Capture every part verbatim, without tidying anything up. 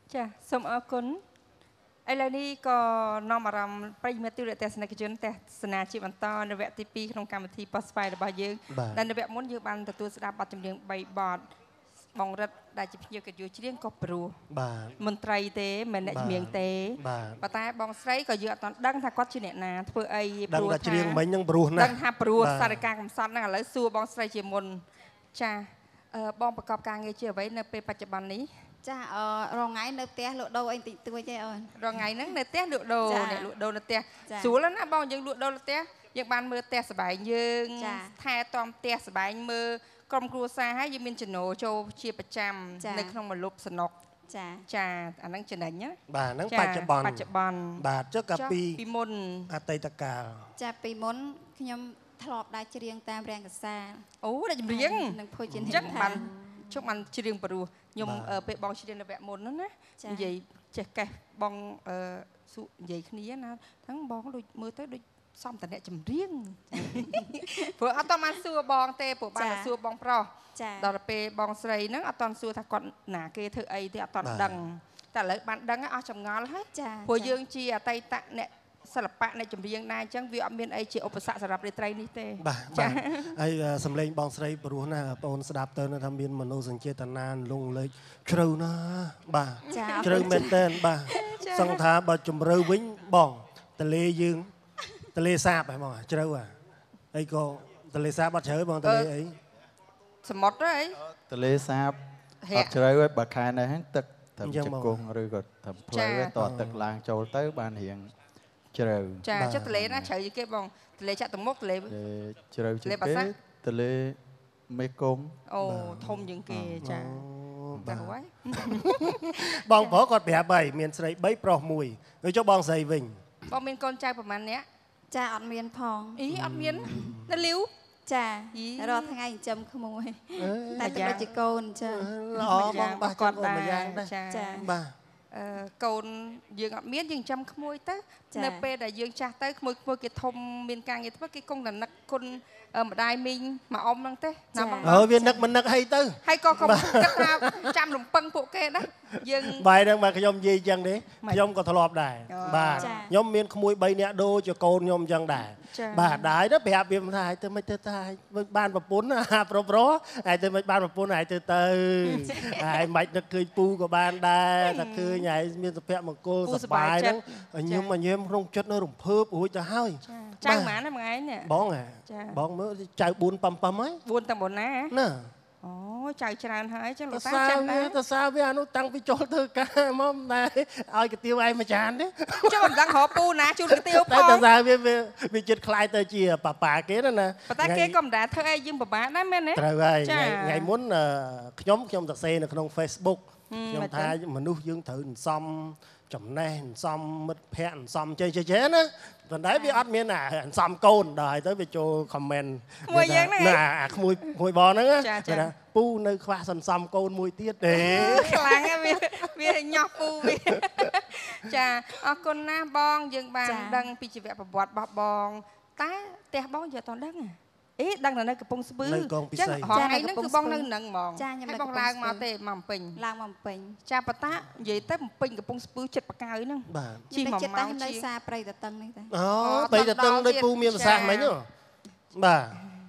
ចាសូមអរគុណឥឡូវនេះក៏នាំអារម្មណ៍ប្រិយមិត្តទូរទស្សនិកជនទស្សនាជាបន្តនៅវគ្គទីពីរក្នុងកម្មវិធីប៉ុស្តិ៍ស្វ័យរបស់យើងដែលនៅវគ្គមុនយើងបានទទួលស្ដាប់បទចម្រៀងបីបទបងរិទ្ធដែលជាភ្ញៀវកិត្តិយសច្រៀងក៏ព្រោះបាទមន្ត្រីទេមិនអ្នកចម្រៀងទេប៉ុន្តែបងស្រីក៏យើងអត់ទាន់ដឹងថាគាត់ជាអ្នកណាធ្វើអីព្រោះថាច្រៀងមិញនឹងព្រោះណាស់ដឹងថាព្រោះសារការកំសត់ហ្នឹងឥឡូវសួរបងស្រីជាមុនចាបងប្រកបការងារជាអ្វីនៅពេលបច្ចុប្បន្ននេះចាអឺរងថ្ងៃនៅផ្ទះលក់ដូរអីតិចតួចទេអូនរងថ្ងៃហ្នឹងនៅផ្ទះលក់ដូរអ្នកលក់ដូរនៅផ្ទះស្រួលណាបងយើងលក់ដូរនៅផ្ទះយើងបានមើលផ្ទះសបាយយើងថែទាំផ្ទះសបាយមើលក្រុមគ្រួសារហើយយើងមានចំណូលចូលជាប្រចាំនៅក្នុងមួយលុបសំណុកចាចាអាហ្នឹងចំណេញណាបាទហ្នឹងបច្ចុប្បន្នបច្ចុប្បន្នបាទចុះកាពីពីមុនអតីតកាលចាពីមុនខ្ញុំធ្លាប់ដែរច្រៀងតាមរាំងកសាអូដែរចម្រៀងនឹងភោជនីយដ្ឋានជុំបានច្រៀងព្រោះខ្ញុំពេលបងច្រៀងនៅវគ្គមុនហ្នឹងណានិយាយចេះកេះបងអឺសុនិយាយគ្នាណាហ្នឹងបងដូចមើលទៅដូចសំតអ្នកចម្រៀងព្រោះអត់តបានសួរបងទេព្រោះបានសួរបងប្រុសដល់ពេលបងស្រីហ្នឹងអត់តសួរថាគាត់ណាគេធ្វើអីទេអត់តដឹងតែឥឡូវបានដឹងអស់ចម្ងល់ហើយព្រោះយើងជាអតីតអ្នកសិល្បៈនៃចម្រៀងណាអញ្ចឹងវាអត់មានអីជាឧបសគ្គសម្រាប់រាត្រីនេះទេបាទចាហើយសំឡេងបងស្រីព្រោះណាបងអូនស្ដាប់ទៅថាមានមនោសញ្ចេតនាលងលេចជ្រៅណាបាទជ្រៅមែនតើបាទសង្ឃថាបើជំរឿវិញបងតលេយើងតលេសាបហ៎បងជ្រៅហ่ะអីក៏តលេសាបអត់ជ្រៅបងតលេអីសមុទ្រអីតលេសាបអត់ជ្រៅទេបើខែនេះហ្នឹងទឹកត្រឹមជង្គង់ឬក៏ត្រឹមផ្លូវតទឹកឡើងចូលទៅបានរៀងជ្រៅចាចុះតលេណាជ្រៅជាងគេបងតលេចាក់ទៅមុខតលេជ្រៅជាងគេតលេមេគង្គអូធំជាងគេចាតែហើយបងប្រុសគាត់ប្រាប់ហើយមានស្រីបីប្រុសមួយហើយចុះបងស្រីវិញបងមានកូនចៅប្រហែលអ្នកចាអត់មានផងអីអត់មាននៅលីវចារាល់ថ្ងៃចិញ្ចឹមក្មួយតែតែដូចជាកូនចាល្អបងបះគាត់ដែរចាបាទអឺកូនយើងអត់មានយើងចាំក្មួយទៅនៅពេលដែលយើងចាស់ទៅក្មួយក្មួយគេធំមានការងារធ្វើគេគង់តែនឹកគុណម្ដាយមីងមកអ៊ំហ្នឹងទេណាបងអើវានឹកមិននឹកអីទៅហើយក៏កុំគិតថាចាំរំពឹងពួកគេណាយើងបាយហ្នឹងបាទខ្ញុំនិយាយអញ្ចឹងទេខ្ញុំក៏ធ្លាប់ដែរបាទខ្ញុំមានក្មួយបីនាក់ដូរជាកូនខ្ញុំអញ្ចឹងដែរបាទដែរទៅប្រាប់វាថាទៅមិនទៅតាបានប្រពន្ធអាប្រុសប្រុសហើយទៅមិនបានប្រពន្ធហើយទៅទៅហើយមិននឹកឃើញពូក៏បានដែរតែឃើញហើយមានសុភមង្គលសប្បាយហ្នឹងខ្ញុំញញឹមក្នុងចិត្តនៅរំភើបរួចទៅហើយចៅម៉ានហ្នឹងថ្ងៃនេះបងហ៎បងមើលចៅបួនប៉ំប៉ំហើយបួនតាមុនណាណាអូចៅច្រើនហើយចឹងលោកតាចាស់ដែរតើសាវាអានោះតាំងពីចូលធ្វើការមកដែរឲ្យកាទៀវឯងមួយចានទេចុះមិនដឹងរកពូណាជូនកាទៀវផងតែសាវាវាចិត្តខ្លាយទៅជាប៉ាប៉ាគេណាប៉ុន្តែគេក៏មិនដែរធ្វើអីយើងពិបាកដែរមែនទេត្រូវហើយថ្ងៃមុនខ្ញុំខ្ញុំសរសេរនៅក្នុង Facebook ខ្ញុំថាមនុស្សយើងត្រូវសំចំណេះសំមិត្តភ័ក្តិសំចេះចេះណាប៉ុន្តែវាអត់មានអាសំកូនដល់ហើយទៅវាចូល comment មួយយ៉ាងហ្នឹងណាអាក្មួយមួយបងហ្នឹងណាពូនៅខ្វះសន្សំកូនមួយទៀតទេខ្លាំងវាវាញាស់ពូវាចាអរគុណណាស់បងយើងបានដឹងពីជីវប្រវត្តិរបស់បងតែផ្ទះបងយកតដឹងអេដឹងតែនៅកំពង់ស្ពឺចឹងហងៃហ្នឹងគឺបងនៅនឹងហ្មងចាខ្ញុំនៅបងឡើងមកទេមកពេញឡើងមកពេញចាបតានិយាយទៅពេញកំពង់ស្ពឺចិត្តបកាយហ្នឹងជិះមកម៉ោងនៅសាព្រៃតតឹងនេះតែអូព្រៃតតឹងដូចពូមានប្រសាសន៍មិញបាទ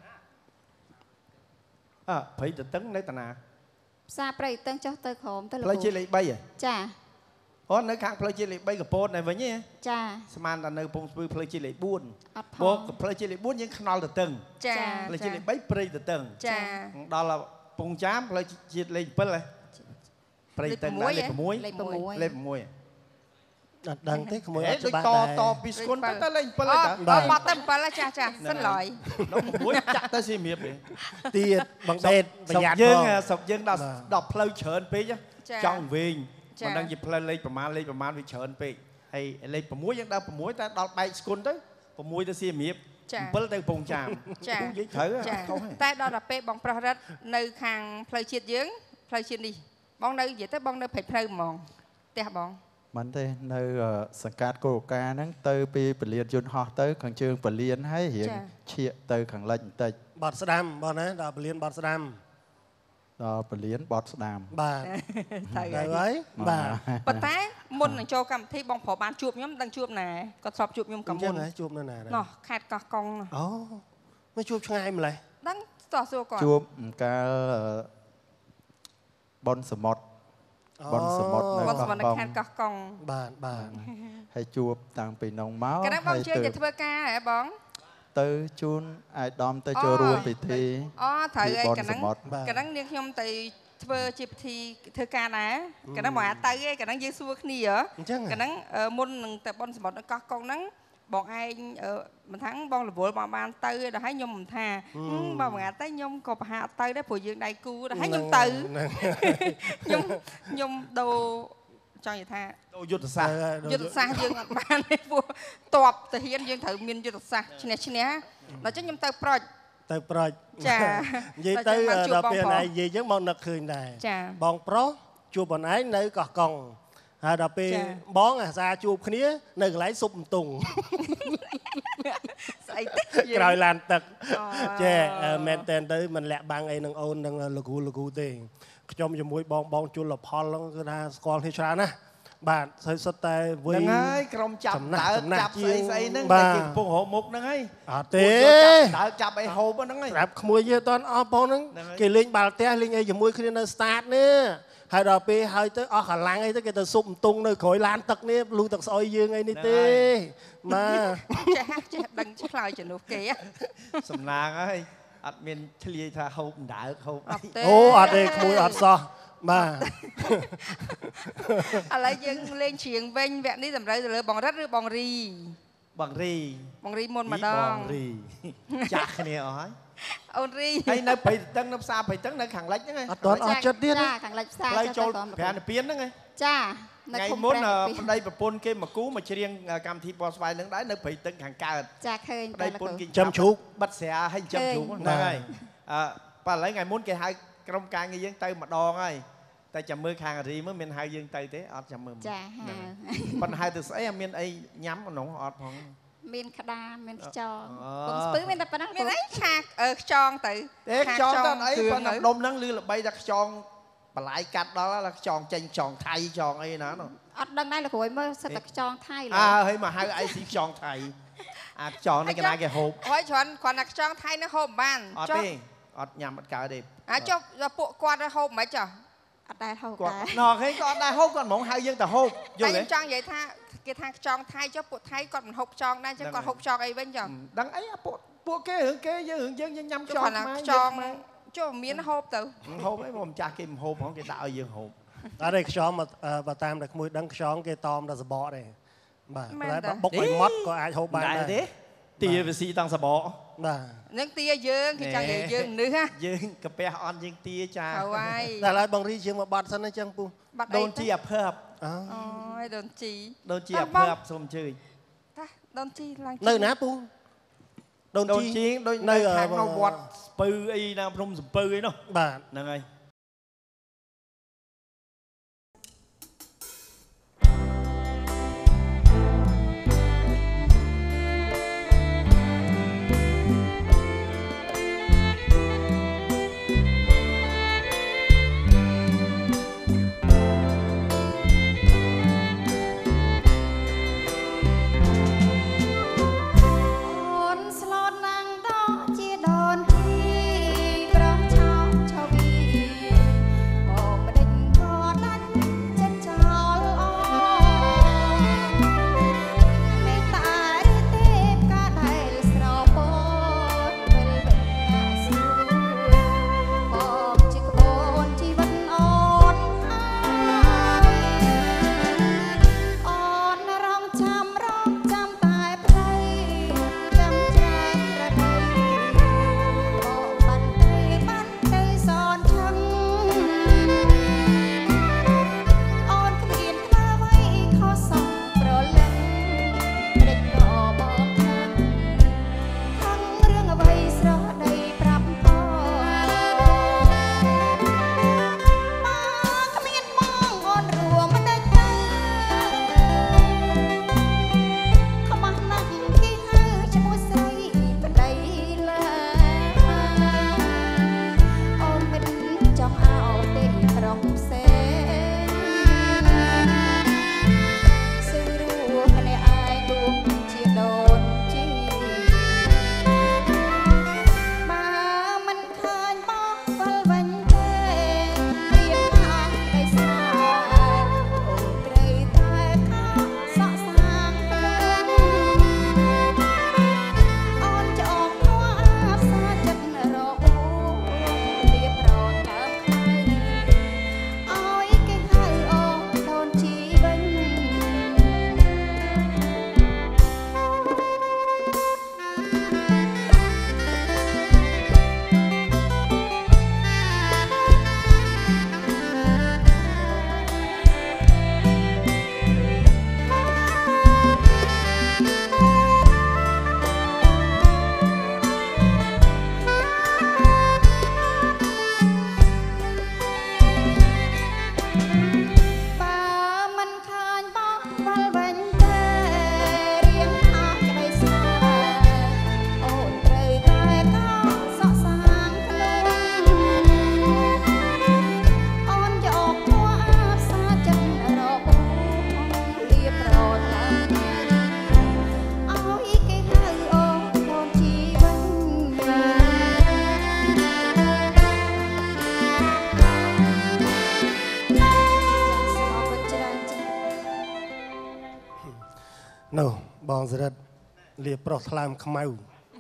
អើព្រៃតតឹងនៅតាណាផ្សារព្រៃតឹងចុះទៅក្រោមទៅផ្លូវជាតិលេខបីចាអូនៅខាងផ្លូវជាតិលេខបីកពតនៅវិញហ៎ចាស្មានតែនៅពងស្ពឺផ្លូវជាតិលេខបួនអត់ផងផ្លូវជាតិលេខបួនយើងខ្នល់ទៅតឹងចាផ្លូវជាតិលេខបីព្រៃទៅតឹងចាដល់ពងចាមផ្លូវជាតិលេខ7ហ៎ព្រៃតឹងលេខ6 លេខ 6លេខ6 អត់ដឹងទេក្មួយអត់ច្បាស់តតពីស្គុនទៅទៅលេខ7ទៅតបត់ទៅ7ចាចាសិនឡើយ 6ចាក់ទៅសៀមរាបទៀតបងដេតប្រយ័ត្នយើងស្រុកយើងដល់ដល់ផ្លូវច្រើនពេកចង់វិញមិនដឹងជាផ្លូវលេខប្រមាណលេខប្រមាណវាច្រើនពេកហើយលេខ6យើងដល់6តែដល់បែកស្គុនទៅ6ទៅសៀមរាប7ទៅពងចាមចានិយាយត្រូវតែដល់ដល់ពេលបងប្រុសរិទ្ធនៅខាងផ្លូវជាតិយើងផ្លូវជាតិនេះបងនៅនិយាយទៅបងនៅព្រៃភ្នៅហ្មងផ្ទះបងមិនទេនៅសង្កាត់កូរកាហ្នឹងទៅពីពលានយន្តហោះទៅខាងជើងពលានហើយរៀងឈៀកទៅខាងលិចបន្តិចបាត់ស្ដាំបងណាដល់ពលានបាត់ស្ដាំដល់ពលានបត់ស្ដាមបាទទៅហើយបាទប៉ុន្តែមុននឹងចូលកម្មវិធីបងប្រុសបានជួបខ្ញុំដឹងជួបណាគាត់ធ្លាប់ជួបខ្ញុំកាលមុនជួបនៅណាណោះខេត្តកោះកុងអូមកជួបឆ្ងាយម្លេះដឹងតោះសួរគាត់ជួបកាលបនសមុទ្របនសមុទ្រនៅបនសមុទ្រនៅខេត្តកោះកុងបាទបាទហើយជួបតាំងពីនងមកកណ្ដាលបងជឿទៅធ្វើការហ៎បងទៅជូនអាយដាមទៅចូលរួមពិធីអូត្រូវហើយកណ្ដឹងកណ្ដឹងនាងខ្ញុំទៅធ្វើជាពិធីធ្វើការដែរកណ្ដឹងមកទៅឯងកណ្ដឹងយើងសួរគ្នាហ៎កណ្ដឹងមុននឹងទៅបនសមុទ្រនៅកោះកុងហ្នឹងបងឯងមិនថាបងរវល់បងបានទៅដល់ហើយខ្ញុំមិនថាបងមកទៅខ្ញុំក៏ប្រហាក់ទៅដែរព្រោះយើងដៃគូដល់ហើយខ្ញុំទៅខ្ញុំខ្ញុំដូរចង់និយាយថាយុទ្ធសាស្ត្រយុទ្ធសាស្ត្រយើងអត់បានទេព្រោះតបទៅហ៊ានយើងត្រូវមានយុទ្ធសាស្ត្រឈ្នះឈ្នះដល់ចឹងខ្ញុំទៅប្រុចទៅប្រុចចានិយាយទៅដល់ពេលណៃនិយាយចឹងមកនឹកឃើញដែរបងប្រុសជួបបងឯងនៅកោះកុងហើយដល់ពេលបងអាសាជួបគ្នានៅកន្លែងស៊ុបតុងស្អីទេក្រោយឡានទឹកចេះមែនតើទៅមិនលាក់បាំងអីនឹងអូននឹងលគូលគូទេខ្ញុំជាមួយបងបងជលផលហ្នឹងគឺថាស្គាល់គ្នាច្រើនណាស់បាទហើយសុទ្ធតែវិញហ្នឹងហើយក្រុមចាប់ដើរចាប់ស្អីស្អីហ្នឹងតែគេកំពុងរកមុខហ្នឹងហើយអត់ទេដើរចាប់អីហូបហ្នឹងហើយប្រាប់ក្មួយយេអត់អស់បងហ្នឹងគេលេងបាល់ទះលេងអីជាមួយគ្នានៅ start នេះហើយដល់ពេលហើយទៅអស់កម្លាំងអីទៅគេទៅស៊ុបតុងនៅក្រោយឡានទឹកនេះលូទឹកស្អុយយើងអីនេះទេបាទចេះចេះដឹងឆ្លើយជំនួសគេសំណាងហើយអត់មានឆ្លៀយថាហូបដៅហូបអូអត់ទេក្មួយអត់សោះបាទឥឡូវយើងលេងច្រៀងវិញវគ្គនេះតម្រូវទៅលើបងរិទ្ធឬបងរីបងរីបងរីមុនម្ដងបងរីចាស់គ្នាអស់ហើយអូនរីហើយនៅព្រៃតឹងនៅផ្សារព្រៃតឹងនៅខាងលិចហ្នឹងឯងអត់ទាន់អស់ចិត្តទៀតចាខាងលិចផ្សារចូលប្រាណពៀនហ្នឹងឯងចានៅឃុំមុនប្តីប្រពន្ធគេមកគូមកច្រៀងកម្មវិធីបោះស្វាយនឹងដែរនៅព្រៃតឹងខាងកើតចាឃើញប្តីប្រពន្ធគេចាំជ្រូកបិទស្រាឲ្យចាំជ្រូកហ្នឹងហើយអឺប៉ះឥឡូវថ្ងៃមុនគេហៅក្រុមការងារយើងទៅម្ដងហើយតែចាំមើលខាងរីមើលមានហៅយើងទៅទេអត់ចាំមើលចាហៅប៉ុន្តែហៅទៅស្អីអត់មានអីញ៉ាំក្នុងអត់ផងមានក្តារមានខ្យងកុំស្ពឺមានតែប៉ុណ្ណឹងមានអីឆាខ្យងទៅទេខ្យងទៅអីប៉ុន្តែដុំហ្នឹងលឺល្បីតែខ្យងបន្លាយកាត់ដល់ខ្យងចេញខ្យងថៃខ្យងអីណាអត់ដឹងដែរលោកគ្រួយមើលសិតតែខ្យងថៃអើហើយមកហៅអីស៊ីខ្យងថៃអាខ្យងនេះកណាគេហូបហើយច្រើនគាត់តែខ្យងថៃនេះហូបបានអត់ទេអត់ញ៉ាំអត់កើតទេអាចុះពួកគាត់ហូបមិនចុះអត់ដែរហូបដែរណ៎ឃើញគាត់អត់ដែរហូបគាត់ហ្មងហៅយើងទៅហូបយល់ទេចង់និយាយថាគេថាខ្យងថៃចុះពួកថៃគាត់មិនហូបខ្យងដែរចឹងគាត់ហូបខ្យងអីវិញចឹងដឹងអីពួកពួកគេរឿងគេយើងរឿងយើងញ៉ាំខ្យងខ្មែរខ្យងចុះមានហូបទៅហូបអីមិនចាស់គេមិនហូបផងគេដាក់ឲ្យយើងហូបអត់ទេខ្យងបើតាមតែក្មួយដឹងខ្យងគេតមតែសបកទេបាទតែបុកឲ្យម៉ត់ក៏អាចហូបបានដែរទេទាវាស៊ីតាំងសបកបាទនឹងទាយើងគេចង់និយាយយើងនេះណាយើងកាពះអន់យើងទាចាហើយតែឡើយបងរីជាងមកបាត់សិនអញ្ចឹងពុះដូនជីអាភើបអូយដូនជីដូនជីអាភើបសូមអញ្ជើញតាដូនជីឡើងនៅណាពុះដូនជីដូចនៅខាងវត្តស្ពៅអីណាភ្នំសំពៅអីនោះបាទហ្នឹងហើយជាដូនជីប្រោះឆោឆវីនោះបងសរិទ្ធលាប្រុសថ្លើមខ្មៅ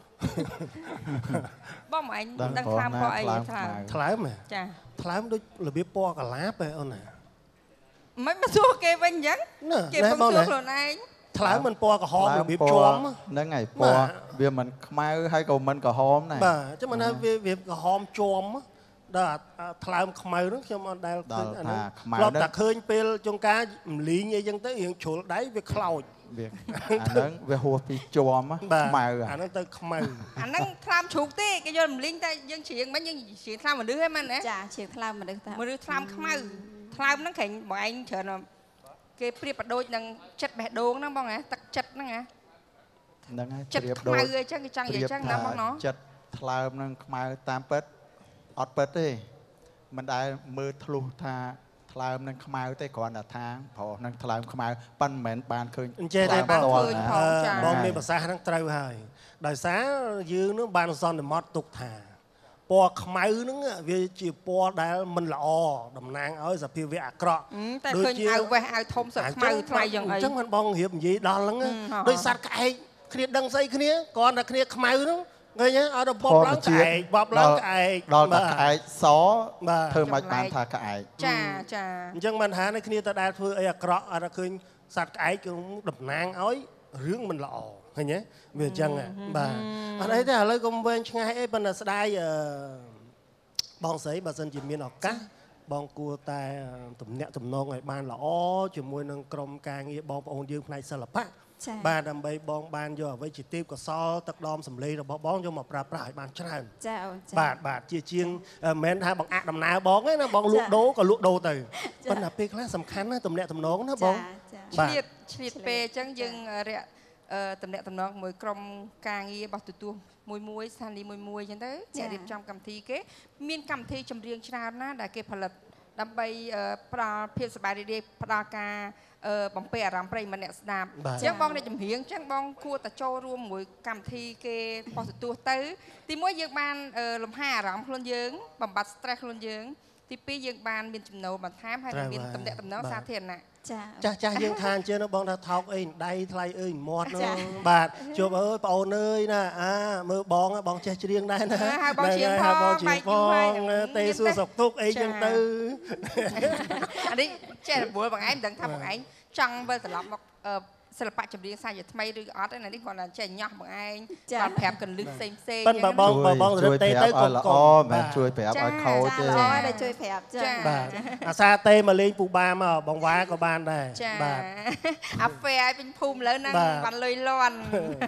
បងអញដឹងថ្លើមពណ៌អីថ្លើមថ្លើមចាថ្លើមដូចរបៀបពណ៌កលាបឯអូនណាមិនមកសួរគេវិញអញ្ចឹងគេពងសួរខ្លួនឯងថ្លើមមិនពណ៌ក្រហមរបៀបជាប់ហ្នឹងហើយពណ៌វាមិនខ្មៅហើយក៏មិនក្រហមដែរបាទអញ្ចឹងមិនថាវាវាក្រហមជាប់ដល់ថ្លើមខ្មៅហ្នឹងខ្ញុំអត់ដែលឃើញអាហ្នឹងធ្លាប់តែឃើញពេលចុងការមលីងអីចឹងទៅរៀងជ្រុលដៃវាខ្លោចវាអាហ្នឹងវាហួសពីជាប់ខ្មៅអាហ្នឹងទៅខ្មៅអាហ្នឹងថ្លើមជ្រូកទេគេយកមលីងតែយើងច្រៀងមិនយើងច្រៀងថ្លើមមនុស្សហ្នឹងមែនណាចាច្រៀងថ្លើមមនុស្សតាមនុស្សថ្លើមខ្មៅថ្លើមហ្នឹងក្រែងបងឯងច្រើនគេប្រៀបបដូចនឹងចិត្តបេះដូងហ្នឹងបងណាទឹកចិត្តហ្នឹងណាហ្នឹងហើយចិត្តខ្មៅអីចឹងគេចង់និយាយចឹងណាបងណោះចិត្តថ្លើមហ្នឹងខ្មៅតាមពិតអត់ពិតទេមិនដែលមើលធ្លុះថាថ្លើមនឹងខ្មៅទេគ្រាន់តែថាព្រោះនឹងថ្លើមខ្មៅប៉ិនមិនមែនបានឃើញអញ្ចឹងតែបងបងមានប្រសាសន៍ហ្នឹងត្រូវហើយដោយសារយើងនឹងបានសន្មតទុកថាពណ៌ខ្មៅហ្នឹងវាជាពណ៌ដែលមិនល្អតំណាងឲ្យសភាវៈអាក្រក់តែឃើញអាវវេះអាវធំសឹកខ្មៅថ្លៃយ៉ាងអីអញ្ចឹងមិនបងរៀបនិយាយដល់ហ្នឹងដោយសัตว์ក្អែកគ្នាដឹងស្អីគ្នាគ្រាន់តែគ្នាខ្មៅហ្នឹងឃើញអត់ទៅបបឡើងក្អែកបបឡើងក្អែកដល់តែក្អែកសធ្វើមិនបានថាក្អែកចាចាអញ្ចឹងមិនថាគ្នាទៅដែលធ្វើអីអាក្រក់អត់ឃើញសត្វក្អែកគឺតំណាងឲ្យរឿងមិនល្អឃើញទេវាអញ្ចឹងបាទអត់អីទេឥឡូវកុំវែងឆ្ងាយអីប៉ុន្តែស្ដាយបងស្រីបើសិនជាមានឱកាសបងគួរតែទំនាក់ទំនងឲ្យបានល្អជាមួយនឹងក្រុមការងារបងប្អូនយើងផ្នែកសិល្បៈបាទដើម្បីបងបានយកអ្វីជាទេពកោសលទឹកដមសម្លេងរបស់បងយកមកប្រើប្រាស់ឲ្យបានច្រើនចាអូនចាបាទបាទជាជាងមិនមែនថាបងអាក់ដំណើរបងទេណាបងលក់ដូរក៏លក់ដូរទៅប៉ុន្តែពេលខ្លះសំខាន់ណាទំនាក់ទំនងណាបងឆ្លៀតឆ្លៀតពេលអញ្ចឹងយើងរកទំនាក់ទំនងមួយក្រុមការងាររបស់ទទួលមួយមួយស្ថានីយ៍មួយមួយអញ្ចឹងទៅអ្នករៀបចំកម្មវិធីគេមានកម្មវិធីចម្រៀងច្រើនណាស់ដែលគេផលិតដើម្បីផ្ដល់ភាពសប្បាយរីករាយផ្ដល់ការបំពេញអារម្មណ៍ប្រិយមិត្តអ្នកស្ដាប់អញ្ចឹងបងអ្នកចម្រៀងអញ្ចឹងបងគួរតែចូលរួមមួយកម្មវិធីគេប៉ុស្តិ៍ទទួលទៅទីមួយយើងបានលំហែអារម្មណ៍ខ្លួនយើងបំបត្តិ stress ខ្លួនយើងទីពីរយើងបានមានចំណូលបន្ថែមហើយមានតំណែងតំណងសាធារណៈចាស់ចាស់យើងថាអញ្ចឹងបងថាថោកអីដៃថ្លៃអើយមាត់នោះបាទជួបអើយបងអូនអើយណាអាមើលបងបងចេះច្រៀងដែរណាហើយបងច្រៀងផងបងច្រៀងផងទេសួរសុខទុក្ខអីចឹងទៅអានេះចេះរវល់បងឯងមិនដឹងថាបងឯងចង់វិលត្រឡប់មកសិល្បៈចម្រៀងសាជាថ្មីឬអត់ឯនេះគាត់តែចេះញ៉ោះបងឯងគាត់ប្រាប់កលឹះផ្សេងផ្សេងប៉ុន្តែបងបងរត់ទេទៅកុំល្អមិនជួយប្រាប់ឲ្យខូចទេល្អតែជួយប្រាប់ចាបាទអាសាទេមកលេងពូបាមកបងវ៉ាក៏បានដែរបាទអាហ្វេឲ្យពេញភូមិលើហ្នឹងបានលុយលាន់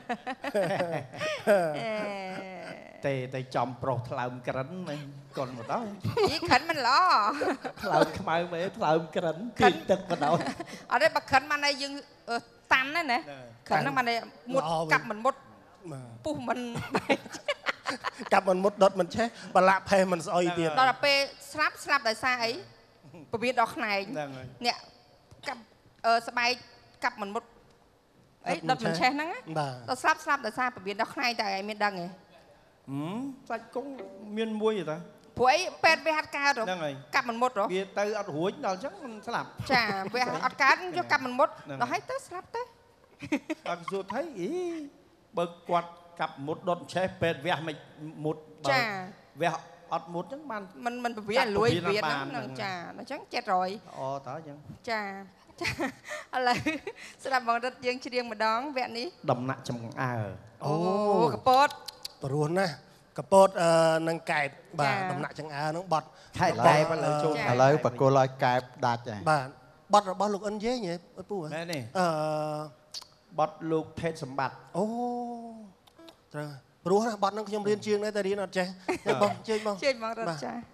ទេតែចំប្រុសថ្លើមក្រិនកូនមកដល់យីក្រិនមិនល្អថ្លើមខ្មៅមែនថ្លើមក្រិនទីទឹកមកដល់អត់ទេបើក្រិនបានឲ្យយើងតាន់ណាណាក្រិនហ្នឹងបានមុតកាប់មិនមុតពុះមិនកាប់មិនមុតដុតមិនឆេះបលាក់ផេះមិនស្អុយទៀតដល់ពេលស្លាប់ស្លាប់ដោយសារអីពវៀនដល់ខ្នែងអ្នកកាប់ស្បែកកាប់មិនមុតអីដុតមិនឆេះហ្នឹងដល់ស្លាប់ស្លាប់ដោយសារពវៀនដល់ខ្នែងតែឯងមានដឹងទេហឹមសាច់គង់មានមួយទេព្រោះអីពេទ្យវាហាត់កើតកាប់មិនមុតហ៎វាទៅអត់រួចដល់អញ្ចឹងមិនស្លាប់ចាវាអត់កើតយកកាប់មិនមុតដល់ហើយទៅស្លាប់ទៅអត់សួរថៃអីបើគាត់កាប់មុតដុតឆេះពេទ្យវះមិនមុតចាវះអត់មុតអញ្ចឹងបានមិនមិនពវៀនលួយវៀនហ្នឹងចាអញ្ចឹងเจ็ดร้อยអូតើអញ្ចឹងចាឥឡូវស្ដាប់បងរត់យើងច្រៀងម្ដងវគ្គនេះដំណាក់ចំកអើអូកពតព្រោះណាកពតនឹងកែបបាទដំណាក់ចង្អើនឹងបត់ខែកែបឥឡូវចូលឥឡូវបកគលឲ្យកែបដាច់ហើយបាទបត់របស់លោកអិនយេញពូមែនទេអឺបត់លោកថេតសម្បត្តិអូត្រូវព្រោះណាបត់នឹងខ្ញុំរៀនជាងដែរតែរៀនអត់ចេះបងជើញបងជើញបងរត់ចា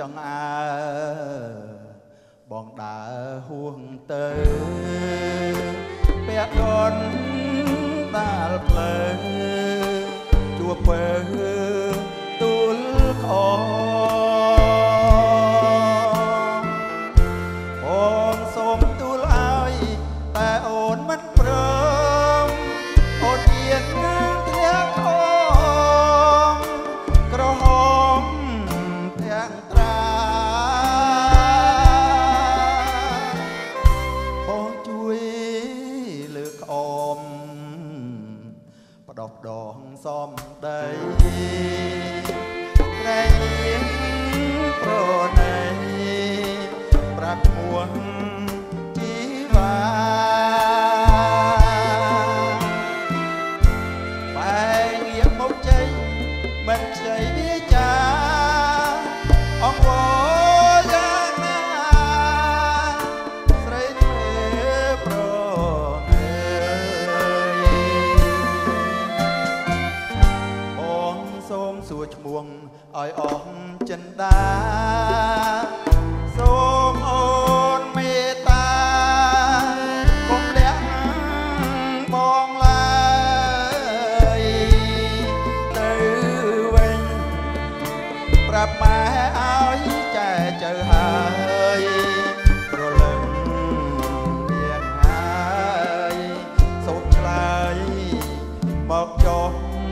ងអើបងដើរហួងទៅពាក់កនដាល់ផ្លូវជួបពើទូលខបងសូមទូលឲ្យតែអូនមិនព្រមអូនអៀននឹងធ្លាក់ខំក្រហមទាំងត្រាបងជួយលើកអមបដោះដងសំដីក្រែងប្រណីប្រាប់ឈ្មោះជីវ៉ាបែងៀមមកជ័យមិនជ័យវាចាអង្វរយ៉ាងណាស្រីធ្វើប្រណីបងសូមសួរឈ្មោះឲ្យអស់ចិន្តាសូមអូនមេត្តាកុំលាក់បងឡើយទៅវិញប្រាប់ម៉ែឲ្យចែចៅហើយប្រលឹងមានហើយសូមឆ្លើយមកចុះ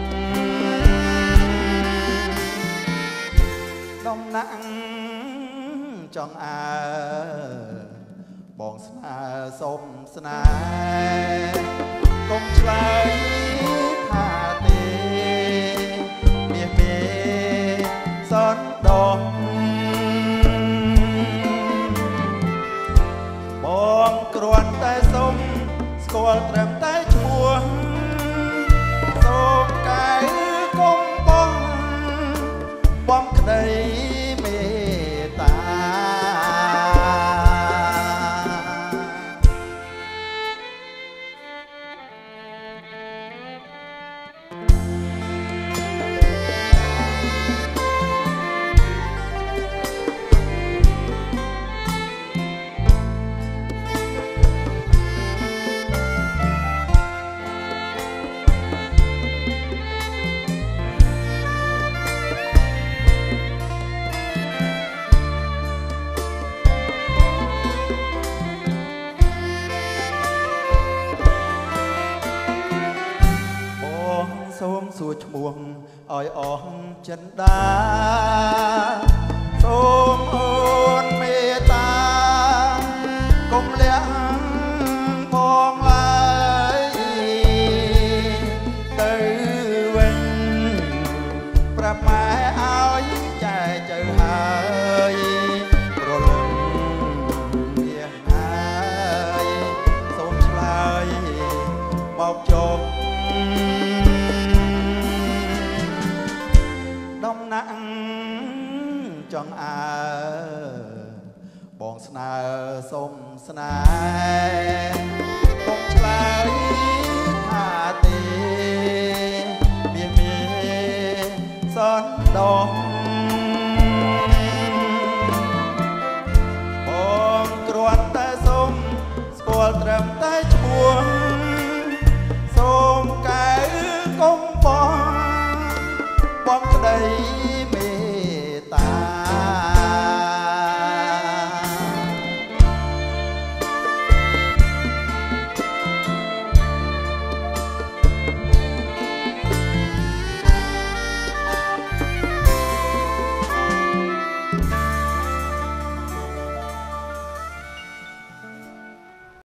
ដំណាក់ចង់អើបងស្នេហ៍សុំស្នេហ៍កុំឆ្លើយថាទេមាសមេសនដងបងគ្រាន់តែសុំស្គាល់ត្រឹមតែឈ្មោះសូមកែគុំបងបងក្តីមេត្តាសូមសួរឈ្មោះឲ្យអស់ចិន្តាសូមអូនមេត្តាកុំលាក់បងឡើយទៅវិញប្រាប់ម៉ែឲ្យចែចៅហើយប្រលឹងមានហើយសូមឆ្លើយមកចុះដំណាក់ចង់អើបងស្នើសុំស្នេហ៍កុំឆ្លើយថាទេមាសមេសនដងបងគ្រាន់តែសុំស្គាល់ត្រឹមតែ